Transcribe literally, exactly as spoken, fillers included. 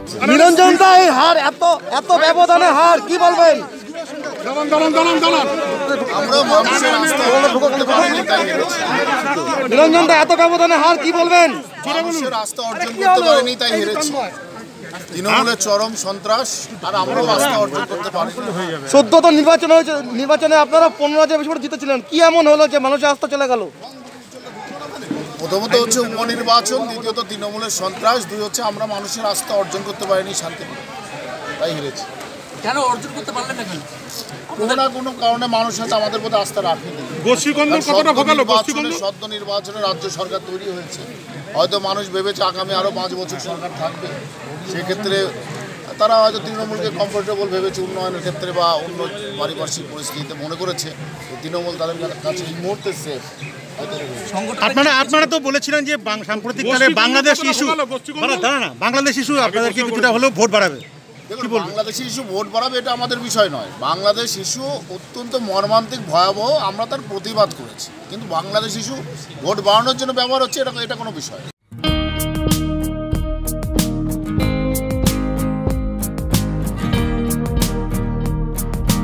নিরঞ্জন দা এই হার এত এত ব্যবধানে হার কি বলবেন? নিরঞ্জন দা এত ব্যবধানে হার কি বলবেন? মানুষের আস্থা অর্জন করতে পারেনি তাই হেরেছে। তৃণমূলের চরম সন্ত্রাস আর আমরাও আস্থা অর্জন করতে পারি। চোদ্দ তো নির্বাচন হয়েছে, নির্বাচনে আপনারা পনেরো হাজার বেশি জিতেছিলেন, কি এমন হলো যে মানুষের আস্থা চলে গেল? প্রথমত হচ্ছে উপনির্বাচন, দ্বিতীয়ত তৃণমূলের সন্ত্রাস, দুই হচ্ছে আমরা মানুষের আস্থা অর্জন করতে পারিনি শান্তি, তাই হেরেছি। কেন অর্জন করতে পারলেন না? কেন? কোনো না কোনো কারণে মানুষ হয়তো আমাদের প্রতি আস্থা রাখেনি। সদ্য নির্বাচনে রাজ্য সরকার তৈরি হয়েছে, হয়তো মানুষ ভেবেছে আগামী আরও পাঁচ বছর সরকার থাকবে, সেক্ষেত্রে তারা হয়তো তৃণমূলকে কমফোর্টেবল ভেবেছে উন্নয়নের ক্ষেত্রে বা অন্য পারিপার্শ্বিক পরিস্থিতিতে মনে করেছে তৃণমূল তাদের কাছে এই মুহূর্তে সেফ। আপনারা আপনারা তো বলেছিলেন যে সাম্প্রতিককালে বাংলাদেশ ইস্যু দাঁড়া না বাংলাদেশ ইস্যু আপনাদেরকে কিছুটা হলেও ভোট বাড়াবে। দেখুন, বাংলাদেশি ইস্যু ভোট বাড়াবে এটা আমাদের বিষয় নয়। বাংলাদেশ ইস্যু অত্যন্ত মর্মান্তিক ভয়াবহ, আমরা তার প্রতিবাদ করেছি, কিন্তু বাংলাদেশ ইস্যু ভোট বাড়ানোর জন্য ব্যবহার হচ্ছে এটা এটা কোনো বিষয়।